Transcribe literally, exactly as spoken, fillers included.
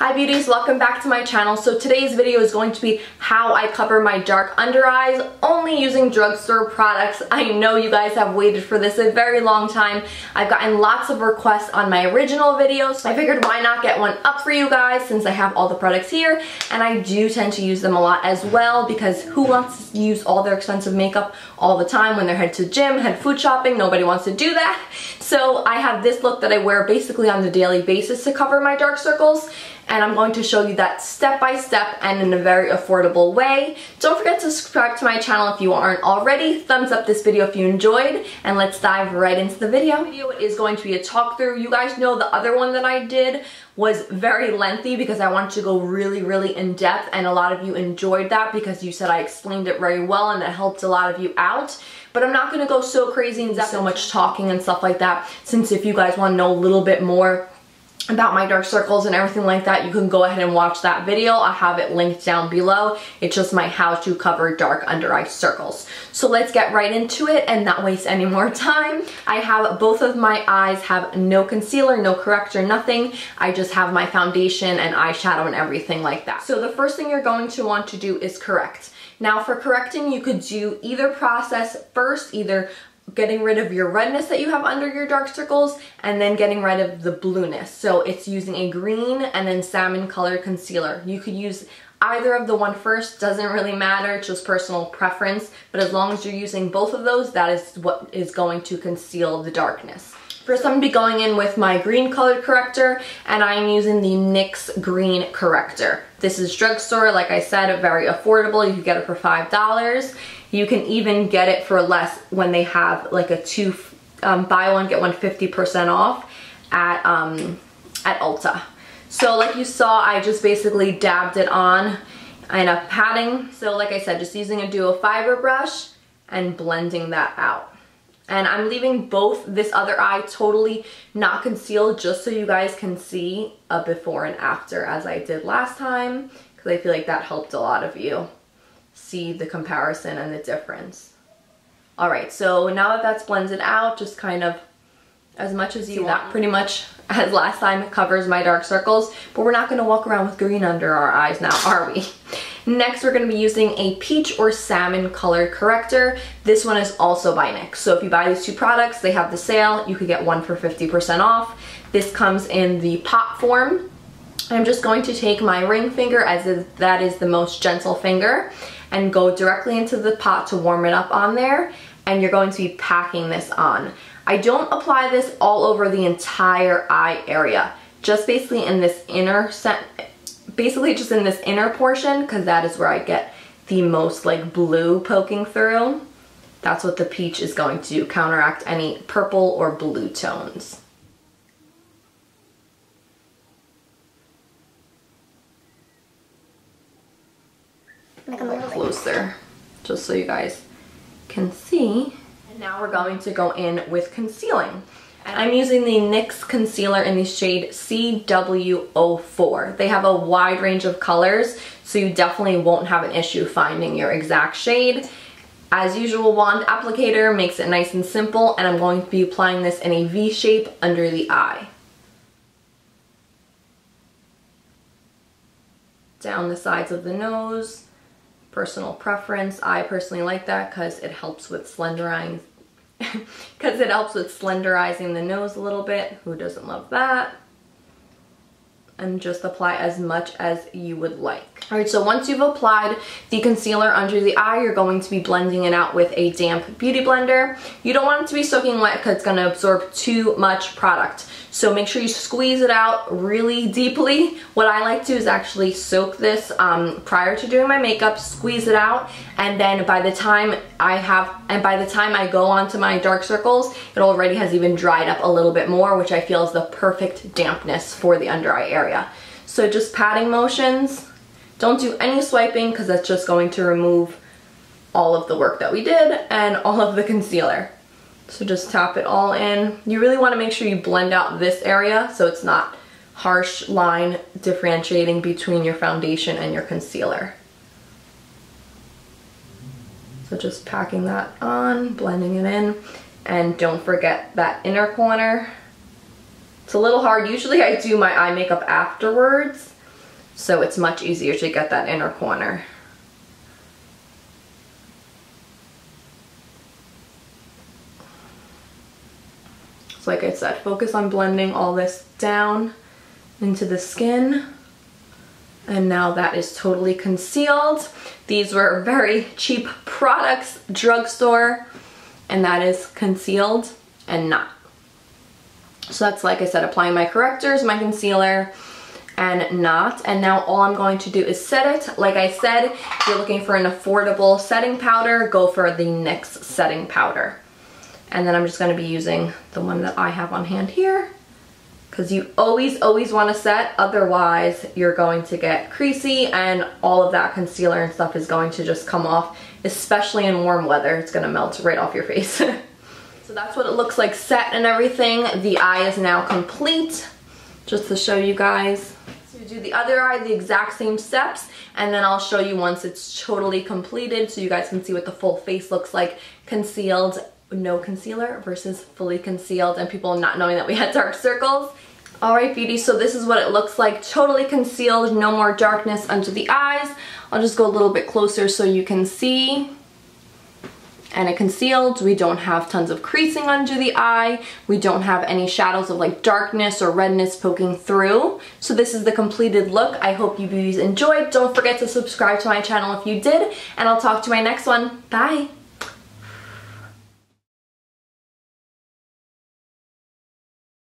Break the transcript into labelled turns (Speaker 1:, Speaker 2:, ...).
Speaker 1: Hi beauties, welcome back to my channel. So today's video is going to be how I cover my dark under eyes only using drugstore products. I know you guys have waited for this a very long time. I've gotten lots of requests on my original videos, so I figured why not get one up for you guys since I have all the products here, and I do tend to use them a lot as well because who wants to use all their expensive makeup all the time when they're head to gym, head food shopping? Nobody wants to do that. So I have this look that I wear basically on the daily basis to cover my dark circles. And I'm going to show you that step by step and in a very affordable way. Don't forget to subscribe to my channel if you aren't already. Thumbs up this video if you enjoyed, and let's dive right into the video. The video is going to be a talk through. You guys know the other one that I did was very lengthy because I wanted to go really, really in depth, and a lot of you enjoyed that because you said I explained it very well and that helped a lot of you out. But I'm not going to go so crazy and so much talking and stuff like that, since if you guys want to know a little bit more about my dark circles and everything like that, you can go ahead and watch that video. I have it linked down below. It's just my how to cover dark under eye circles. So let's get right into it and not waste any more time. I have both of my eyes have no concealer, no corrector, nothing. I just have my foundation and eyeshadow and everything like that. So the first thing you're going to want to do is correct. Now for correcting, you could do either process first, either getting rid of your redness that you have under your dark circles and then getting rid of the blueness. So it's using a green and then salmon colored concealer. You could use either of the one first, doesn't really matter, it's just personal preference, but as long as you're using both of those, that is what is going to conceal the darkness. First, I'm going to be going in with my green colored corrector, and I'm using the N Y X green corrector. This is drugstore, like I said, very affordable. You can get it for five dollars. You can even get it for less when they have like a two, um, buy one, get one fifty percent off at, um, at Ulta. So like you saw, I just basically dabbed it on in a patting. So like I said, just using a duo fiber brush and blending that out. And I'm leaving both this other eye totally not concealed just so you guys can see a before and after as I did last time, because I feel like that helped a lot of you see the comparison and the difference. Alright, so now that that's blended out, just kind of as much as you want. That pretty much as last time it covers my dark circles, but we're not going to walk around with green under our eyes now, are we? Next, we're going to be using a peach or salmon colored corrector. This one is also by N Y X. So if you buy these two products, they have the sale. You could get one for fifty percent off. This comes in the pot form. I'm just going to take my ring finger, as is, that is the most gentle finger, and go directly into the pot to warm it up on there. And you're going to be packing this on. I don't apply this all over the entire eye area, just basically in this inner set. Basically just in this inner portion, because that is where I get the most like blue poking through. That's what the peach is going to do, counteract any purple or blue tones. A little closer, just so you guys can see. And now we're going to go in with concealing. And I'm using the N Y X concealer in the shade C W zero four. They have a wide range of colors, so you definitely won't have an issue finding your exact shade. As usual, wand applicator makes it nice and simple, and I'm going to be applying this in a V shape under the eye. Down the sides of the nose. Personal preference. I personally like that because it helps with slenderizing because it helps with slenderizing the nose a little bit. Who doesn't love that? And just apply as much as you would like. Alright, so once you've applied the concealer under the eye, you're going to be blending it out with a damp beauty blender. You don't want it to be soaking wet because it's going to absorb too much product. So make sure you squeeze it out really deeply. What I like to do is actually soak this um, prior to doing my makeup, squeeze it out, and then by the time I have, and by the time I go onto my dark circles, it already has even dried up a little bit more, which I feel is the perfect dampness for the under eye area. So just patting motions. Don't do any swiping because that's just going to remove all of the work that we did and all of the concealer. So just tap it all in. You really want to make sure you blend out this area so it's not harsh line differentiating between your foundation and your concealer. So just packing that on, blending it in, and don't forget that inner corner. It's a little hard. Usually I do my eye makeup afterwards, so it's much easier to get that inner corner. So like I said, focus on blending all this down into the skin. And now that is totally concealed. These were very cheap products, drugstore, and that is concealed and not. So that's, like I said, applying my correctors, my concealer, and not. And now all I'm going to do is set it. Like I said, if you're looking for an affordable setting powder, go for the NYX setting powder. And then I'm just going to be using the one that I have on hand here, because you always, always want to set, otherwise you're going to get creasy and all of that concealer and stuff is going to just come off, especially in warm weather. It's going to melt right off your face. So that's what it looks like set and everything. The eye is now complete, just to show you guys. So you do the other eye, the exact same steps, and then I'll show you once it's totally completed so you guys can see what the full face looks like, concealed, no concealer versus fully concealed, and people not knowing that we had dark circles. Alright beauties, so this is what it looks like, totally concealed, no more darkness under the eyes. I'll just go a little bit closer so you can see. And it concealed, we don't have tons of creasing under the eye, we don't have any shadows of like darkness or redness poking through. So this is the completed look. I hope you beauties enjoyed. Don't forget to subscribe to my channel if you did, and I'll talk to you in my next one. Bye!